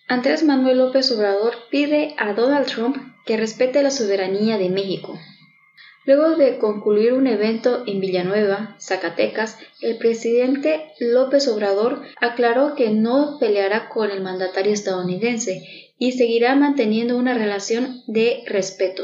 Andrés Manuel López Obrador pide a Donald Trump que respete la soberanía de México. Luego de concluir un evento en Villanueva, Zacatecas, el presidente López Obrador aclaró que no peleará con el mandatario estadounidense y seguirá manteniendo una relación de respeto.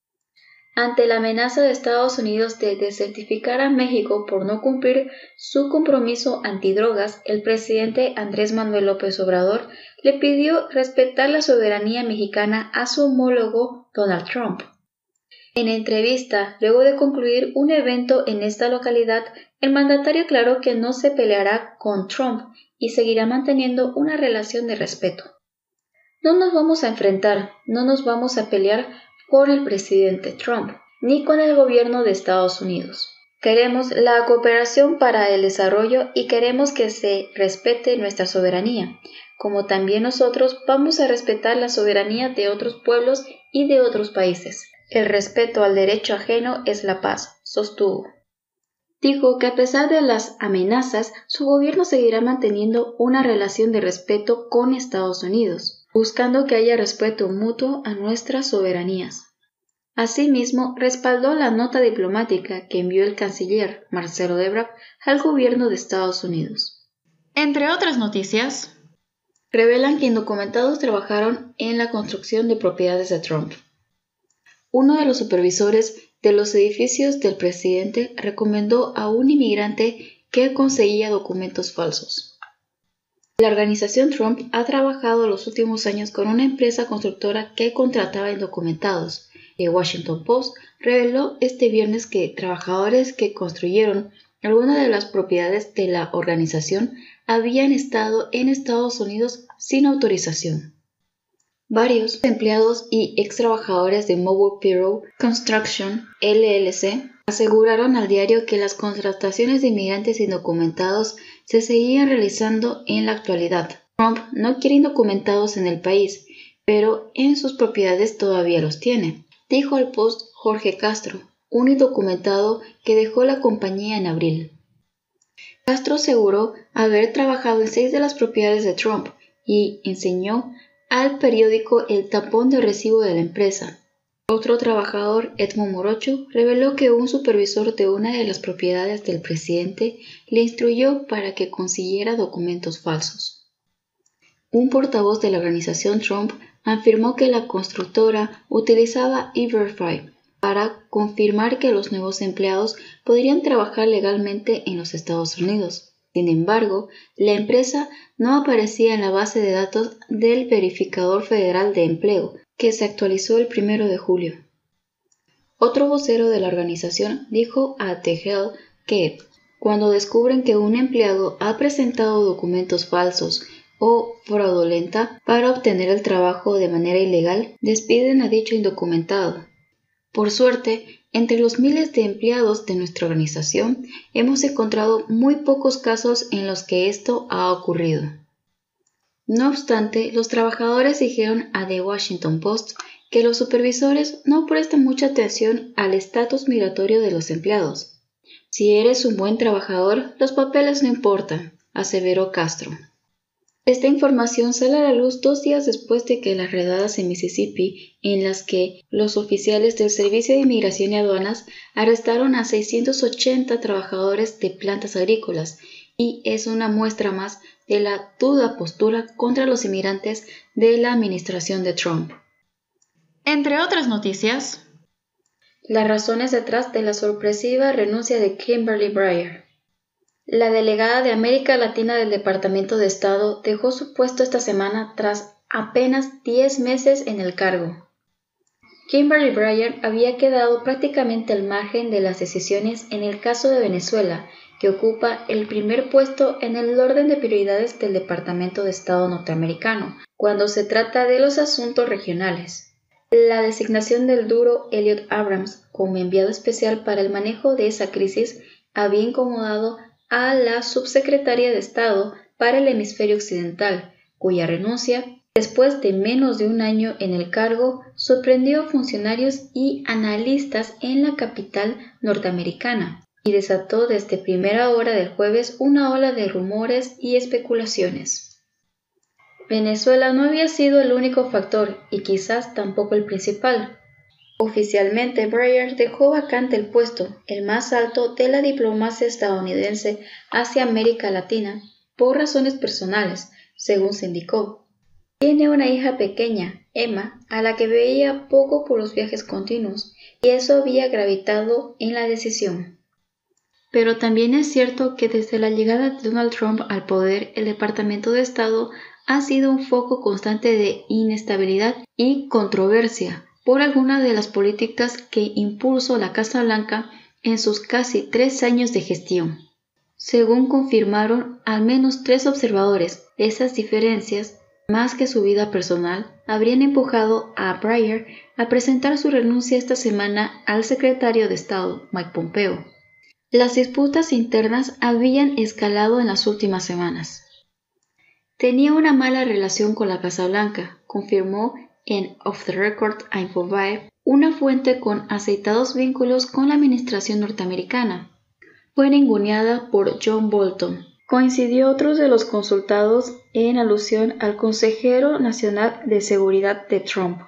Ante la amenaza de Estados Unidos de desertificar a México por no cumplir su compromiso antidrogas, el presidente Andrés Manuel López Obrador le pidió respetar la soberanía mexicana a su homólogo Donald Trump. En entrevista, luego de concluir un evento en esta localidad, el mandatario aclaró que no se peleará con Trump y seguirá manteniendo una relación de respeto. No nos vamos a enfrentar, no nos vamos a pelear con el presidente Trump, ni con el gobierno de Estados Unidos. Queremos la cooperación para el desarrollo y queremos que se respete nuestra soberanía, como también nosotros vamos a respetar la soberanía de otros pueblos y de otros países. El respeto al derecho ajeno es la paz, sostuvo. Dijo que a pesar de las amenazas, su gobierno seguirá manteniendo una relación de respeto con Estados Unidos, buscando que haya respeto mutuo a nuestras soberanías. Asimismo, respaldó la nota diplomática que envió el canciller Marcelo Ebrard al gobierno de Estados Unidos. Entre otras noticias, revelan que indocumentados trabajaron en la construcción de propiedades de Trump. Uno de los supervisores de los edificios del presidente recomendó a un inmigrante que conseguía documentos falsos. La organización Trump ha trabajado los últimos años con una empresa constructora que contrataba indocumentados. El Washington Post reveló este viernes que trabajadores que construyeron algunas de las propiedades de la organización habían estado en Estados Unidos sin autorización. Varios empleados y ex-trabajadores de Mobile Bureau Construction LLC aseguraron al diario que las contrataciones de inmigrantes indocumentados se seguían realizando en la actualidad. Trump no quiere indocumentados en el país, pero en sus propiedades todavía los tiene, dijo al Post Jorge Castro, un indocumentado que dejó la compañía en abril. Castro aseguró haber trabajado en 6 de las propiedades de Trump y enseñó al periódico el tapón de recibo de la empresa. Otro trabajador, Edmond Morocho, reveló que un supervisor de una de las propiedades del presidente le instruyó para que consiguiera documentos falsos. Un portavoz de la organización Trump afirmó que la constructora utilizaba E-Verify para confirmar que los nuevos empleados podrían trabajar legalmente en los Estados Unidos. Sin embargo, la empresa no aparecía en la base de datos del Verificador Federal de Empleo, que se actualizó el 1 de julio. Otro vocero de la organización dijo a The Hill que, cuando descubren que un empleado ha presentado documentos falsos o fraudulenta para obtener el trabajo de manera ilegal, despiden a dicho indocumentado. Por suerte, entre los miles de empleados de nuestra organización, hemos encontrado muy pocos casos en los que esto ha ocurrido. No obstante, los trabajadores dijeron a The Washington Post que los supervisores no prestan mucha atención al estatus migratorio de los empleados. Si eres un buen trabajador, los papeles no importan, aseveró Castro. Esta información sale a la luz 2 días después de que las redadas en Mississippi, en las que los oficiales del Servicio de Inmigración y Aduanas arrestaron a 680 trabajadores de plantas agrícolas, y es una muestra más de la dura postura contra los inmigrantes de la administración de Trump. Entre otras noticias, las razones detrás de la sorpresiva renuncia de Kimberly Breyer. La delegada de América Latina del Departamento de Estado dejó su puesto esta semana tras apenas 10 meses en el cargo. Kimberly Breyer había quedado prácticamente al margen de las decisiones en el caso de Venezuela, que ocupa el primer puesto en el orden de prioridades del Departamento de Estado norteamericano, cuando se trata de los asuntos regionales. La designación del duro Elliot Abrams como enviado especial para el manejo de esa crisis había incomodado a la subsecretaria de Estado para el hemisferio occidental, cuya renuncia, después de menos de un año en el cargo, sorprendió a funcionarios y analistas en la capital norteamericana y desató desde primera hora del jueves una ola de rumores y especulaciones. Venezuela no había sido el único factor y quizás tampoco el principal. Oficialmente, Breyer dejó vacante el puesto, el más alto de la diplomacia estadounidense hacia América Latina, por razones personales, según se indicó. Tiene una hija pequeña, Emma, a la que veía poco por los viajes continuos, y eso había gravitado en la decisión. Pero también es cierto que desde la llegada de Donald Trump al poder, el Departamento de Estado ha sido un foco constante de inestabilidad y controversia por algunas de las políticas que impulsó la Casa Blanca en sus casi 3 años de gestión. Según confirmaron al menos 3 observadores, esas diferencias, más que su vida personal, habrían empujado a Breyer a presentar su renuncia esta semana al secretario de Estado, Mike Pompeo. Las disputas internas habían escalado en las últimas semanas. Tenía una mala relación con la Casa Blanca, confirmó en Off the Record a Infobae una fuente con aceitados vínculos con la administración norteamericana. Fue ninguneada por John Bolton. Coincidió otros de los consultados en alusión al consejero nacional de seguridad de Trump.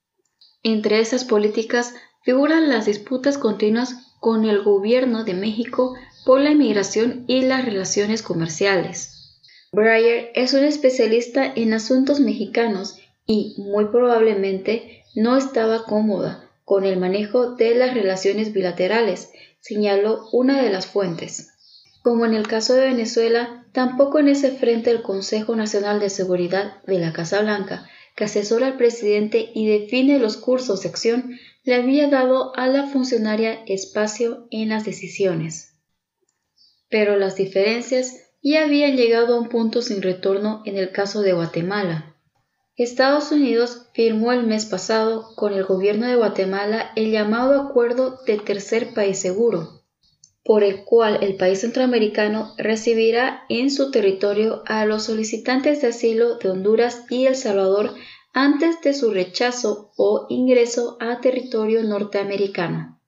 Entre esas políticas figuran las disputas continuas con el gobierno de México por la inmigración y las relaciones comerciales. Breyer es un especialista en asuntos mexicanos y, muy probablemente, no estaba cómoda con el manejo de las relaciones bilaterales, señaló una de las fuentes. Como en el caso de Venezuela, tampoco en ese frente el Consejo Nacional de Seguridad de la Casa Blanca, que asesora al presidente y define los cursos de acción, le había dado a la funcionaria espacio en las decisiones. Pero las diferencias ya habían llegado a un punto sin retorno en el caso de Guatemala. Estados Unidos firmó el mes pasado con el gobierno de Guatemala el llamado Acuerdo de Tercer País Seguro, por el cual el país centroamericano recibirá en su territorio a los solicitantes de asilo de Honduras y El Salvador antes de su rechazo o ingreso a territorio norteamericano.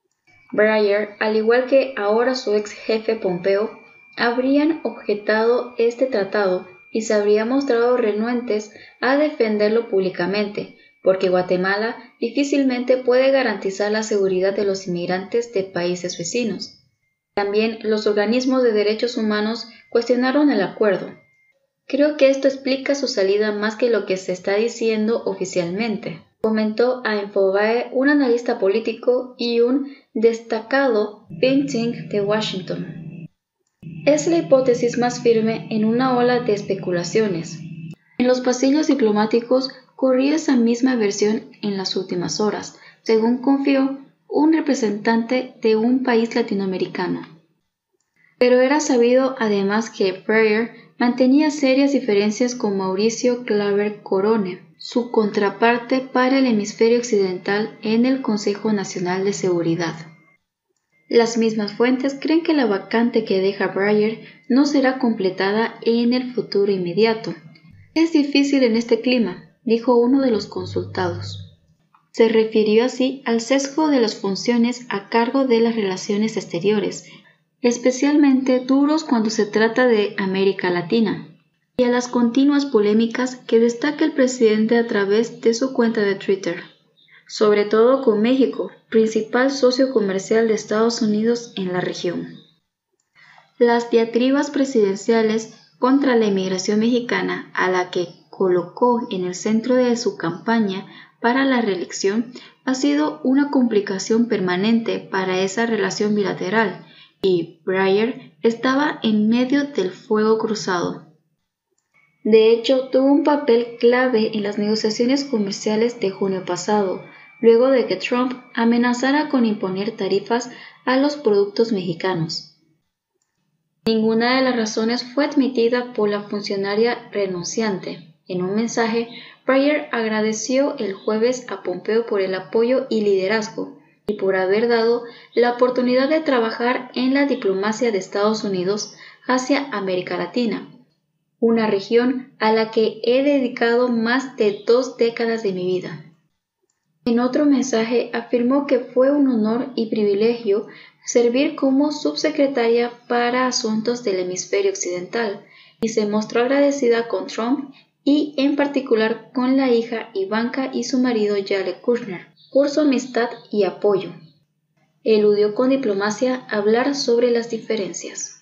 Breyer, al igual que ahora su ex jefe Pompeo, habrían objetado este tratado y se habrían mostrado renuentes a defenderlo públicamente, porque Guatemala difícilmente puede garantizar la seguridad de los inmigrantes de países vecinos. También los organismos de derechos humanos cuestionaron el acuerdo. Creo que esto explica su salida más que lo que se está diciendo oficialmente, comentó a Infobae un analista político y un destacado think tank de Washington. Es la hipótesis más firme en una ola de especulaciones. En los pasillos diplomáticos corría esa misma versión en las últimas horas, según confió un representante de un país latinoamericano. Pero era sabido además que Breyer mantenía serias diferencias con Mauricio Claver Corone, su contraparte para el hemisferio occidental en el Consejo Nacional de Seguridad. Las mismas fuentes creen que la vacante que deja Breyer no será completada en el futuro inmediato. Es difícil en este clima, dijo uno de los consultados. Se refirió así al sesgo de las funciones a cargo de las relaciones exteriores, especialmente duros cuando se trata de América Latina, y a las continuas polémicas que destaca el presidente a través de su cuenta de Twitter, sobre todo con México, principal socio comercial de Estados Unidos en la región. Las diatribas presidenciales contra la inmigración mexicana, a la que colocó en el centro de su campaña para la reelección, ha sido una complicación permanente para esa relación bilateral, y Breyer estaba en medio del fuego cruzado. De hecho, tuvo un papel clave en las negociaciones comerciales de junio pasado, luego de que Trump amenazara con imponer tarifas a los productos mexicanos. Ninguna de las razones fue admitida por la funcionaria renunciante. En un mensaje, Breyer agradeció el jueves a Pompeo por el apoyo y liderazgo, y por haber dado la oportunidad de trabajar en la diplomacia de Estados Unidos hacia América Latina, una región a la que he dedicado más de 2 décadas de mi vida. En otro mensaje afirmó que fue un honor y privilegio servir como subsecretaria para Asuntos del Hemisferio Occidental y se mostró agradecida con Trump y en particular con la hija Ivanka y su marido Jared Kushner, por su amistad y apoyo. Eludió con diplomacia hablar sobre las diferencias.